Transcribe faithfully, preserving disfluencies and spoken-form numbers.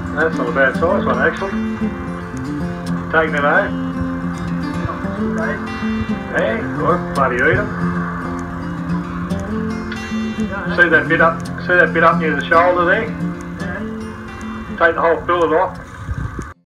That's not a bad size one actually. Taking it home. Hey, good, bloody eat them. See that bit up, see that bit up near the shoulder there? Take the whole fillet off.